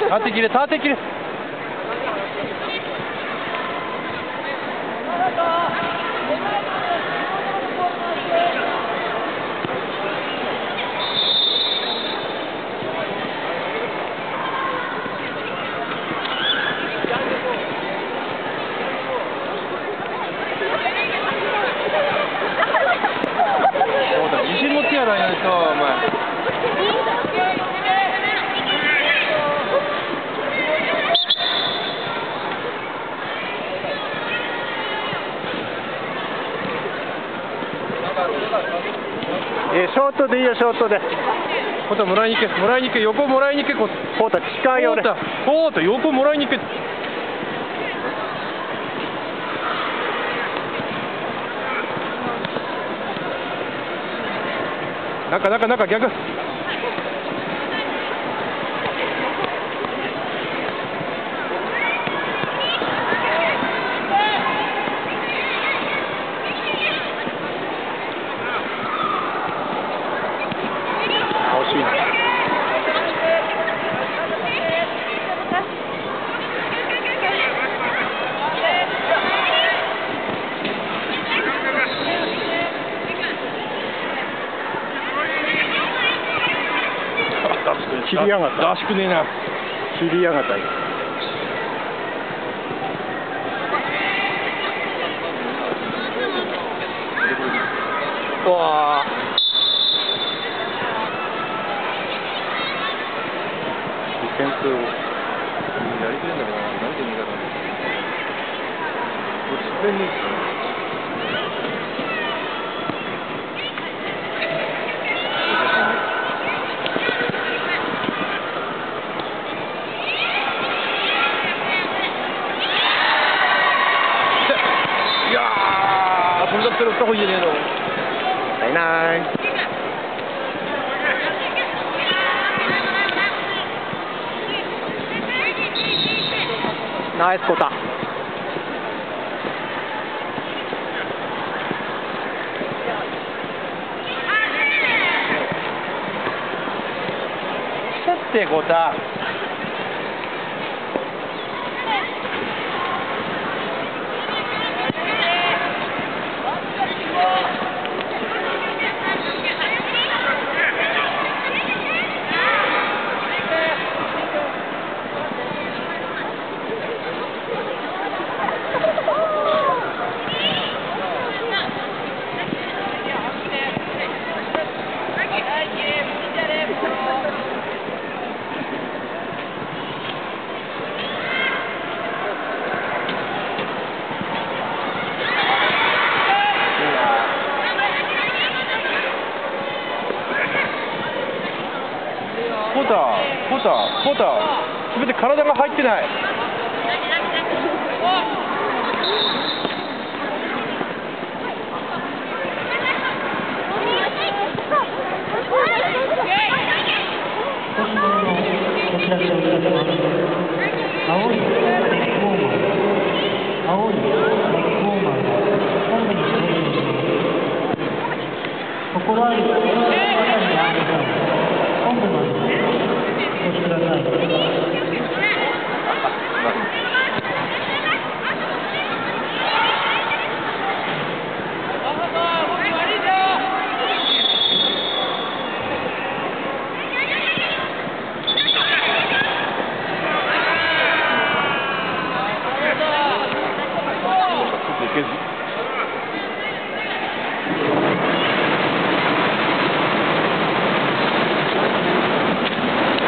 縦切れ縦切れ。自信持ってやらないとお前。 ショートでいいよ、ショートで。 コータもらいに行け、もらいに行け、横もらいに行け、コータ近いよ、俺。 コータ横もらいに行け。中逆。 惜しいな。切りやがった。 らしくねえな。 切りやがった。うわー。ディフェンスをやりきれんだろうな。なんで逃がさないの。自然に。 それだったらった方がいいねえの。 ないない。ナイスコタ。 来てコタ。コータ、すべて体が入ってない。 心ある